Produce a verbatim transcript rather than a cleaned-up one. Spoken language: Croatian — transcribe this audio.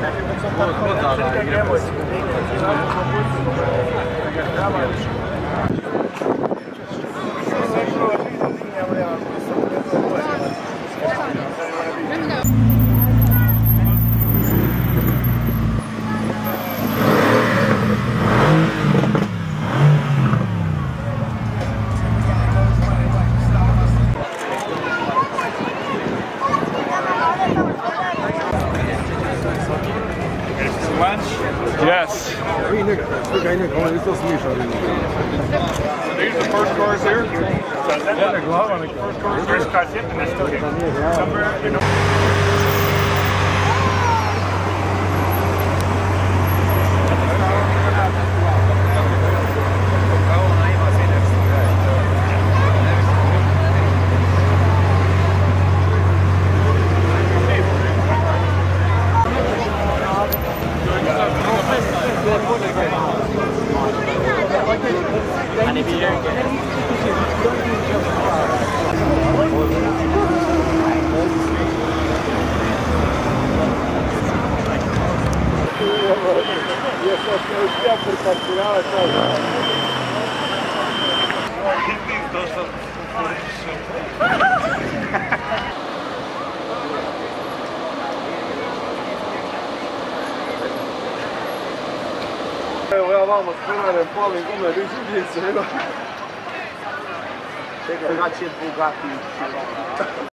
Yes. These are the first cars there? First cars there? First cars there? Somewhere, you know. Evo ja vamo sprenanem, palim gume, nisu djece, evo. Čekaj, znači je Bugatti.